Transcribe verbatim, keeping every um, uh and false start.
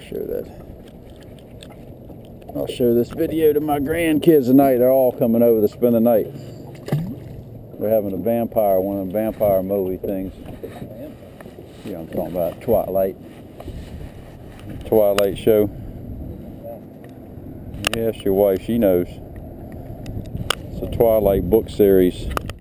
show that. I'll show this video to my grandkids tonight. They're all coming over to spend the night. They're having a vampire, one of the vampire movie things. You know what I'm talking about, Twilight. Twilight show. Yes, your wife, she knows. It's a Twilight book series.